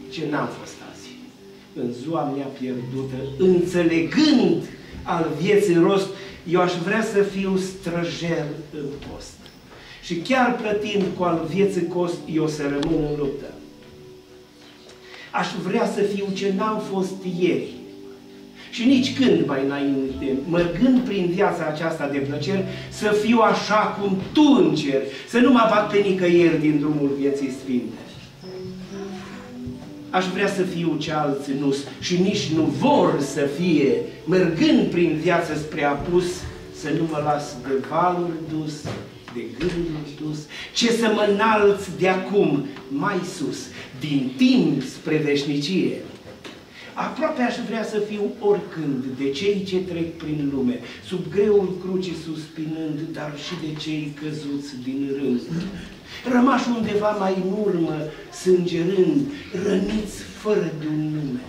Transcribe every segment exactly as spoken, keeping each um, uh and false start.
ce n-am fost azi. În ziua mea pierdută, înțelegând al vieții rost, eu aș vrea să fiu străjer în post. Și chiar plătind cu al vieții cost, eu să rămân în luptă. Aș vrea să fiu ce n-am fost ieri. Și nici când mai înainte, mergând prin viața aceasta de plăceri, să fiu așa cum Tu încerci, să nu mă abat pe nicăieri din drumul vieții sfinte. Aș vrea să fiu ce alții nu și nici nu vor să fie, mergând prin viață spre apus, să nu mă las de valuri dus, de gânduri dus, ce să mă înalț de acum mai sus, din timp spre veșnicie. Aproape aș vrea să fiu oricând de cei ce trec prin lume, sub greul crucii suspinând, dar și de cei căzuți din rând. Rămași undeva mai în urmă, sângerând, răniți fără de un nume.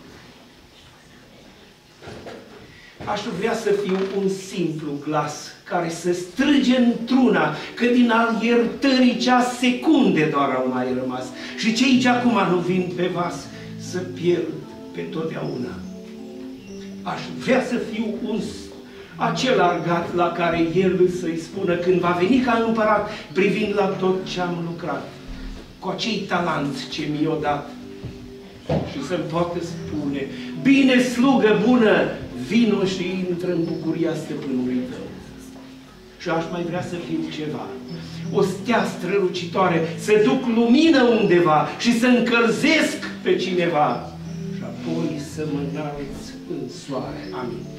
Aș vrea să fiu un simplu glas care să strige într-una că din al iertării ceas secunde doar au mai rămas și cei ce acum nu vin pe vas să pierd pe totdeauna. Aș vrea să fiu un acel argat la care El să-i spună când va veni ca împărat, privind la tot ce am lucrat, cu acei talanți ce mi-o dat, și să-mi poată spune: bine, slugă bună, vino și intră în bucuria stăpânului Tău. Și aș mai vrea să fiu ceva, o stea strălucitoare, să duc lumină undeva și să încălzesc pe cineva și apoi să mă înalț în soare. Amin.